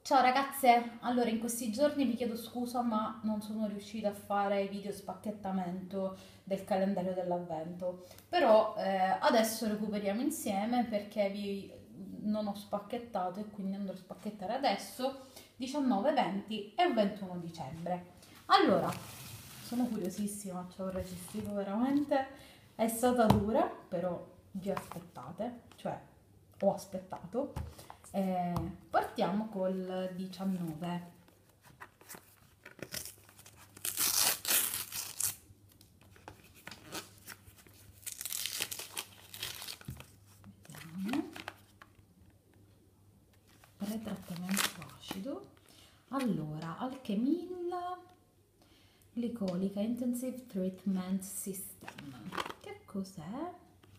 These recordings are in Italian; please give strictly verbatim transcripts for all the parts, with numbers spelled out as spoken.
Ciao ragazze, allora in questi giorni vi chiedo scusa ma non sono riuscita a fare video spacchettamento del calendario dell'avvento, però eh, adesso recuperiamo insieme perché vi, non ho spacchettato e quindi andrò a spacchettare adesso diciannove, venti e ventuno dicembre. Allora, sono curiosissima, ci ho resistito veramente, è stata dura, però vi aspettate, cioè ho aspettato. Eh, partiamo col diciannove. Vediamo. Pretrattamento acido. Allora, Alchemilla glicolica Intensive Treatment System. Che cos'è?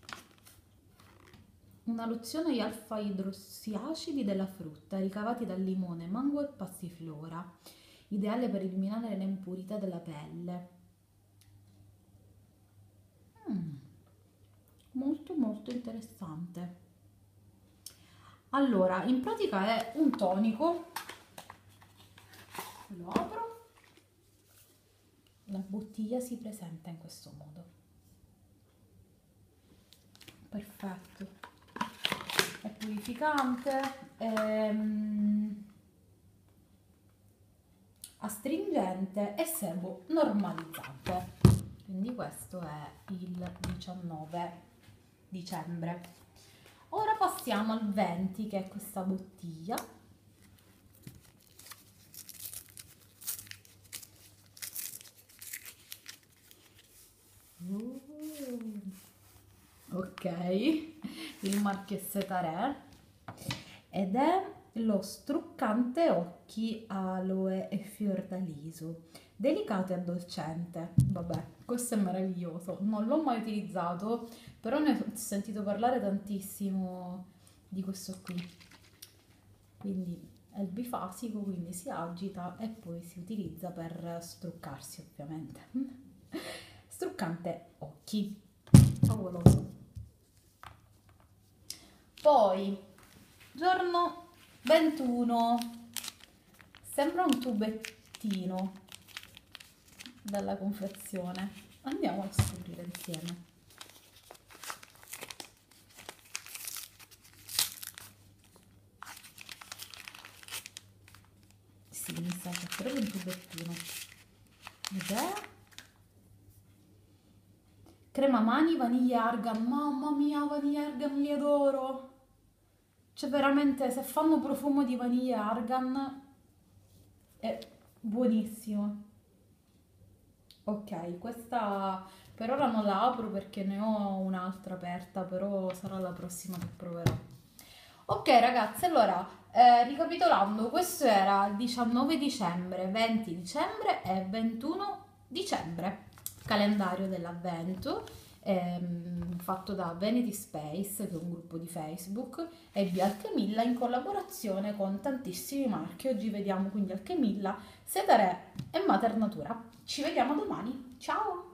Una lozione agli alfa-idrossiacidi della frutta ricavati dal limone, mango e passiflora, ideale per eliminare le impurità della pelle. Mm, molto molto interessante. Allora, in pratica è un tonico, lo apro, la bottiglia si presenta in questo modo. Perfetto, è purificante, ehm, astringente e sebo normalizzante. Quindi questo è il diciannove dicembre. Ora passiamo al venti, che è questa bottiglia. Uh, ok, il marchio è Setare ed è lo struccante occhi aloe e fiordaliso, delicato e addolcente. Vabbè, questo è meraviglioso, non l'ho mai utilizzato, però ne ho sentito parlare tantissimo di questo qui. Quindi è il bifasico, quindi si agita e poi si utilizza per struccarsi, ovviamente. Struccante occhi, favoloso. Poi, giorno ventuno, sembra un tubettino dalla confezione. Andiamo a scoprire insieme. Sì, mi sa che è proprio un tubettino. Ed è crema mani, vaniglia argan. Mamma mia, vaniglia argan, li adoro. Cioè veramente, se fanno profumo di vaniglia argan è buonissimo. Ok, questa per ora non la apro perché ne ho un'altra aperta, però sarà la prossima che proverò. Ok ragazzi, allora, eh, ricapitolando, questo era il diciannove dicembre, venti dicembre e ventuno dicembre, calendario dell'avvento, ehm, fatto da Vanity Space, che è un gruppo di Facebook, e di Alchemilla in collaborazione con tantissimi marchi. Oggi vediamo quindi Alchemilla, Setare e Mater Natura. Ci vediamo domani, ciao!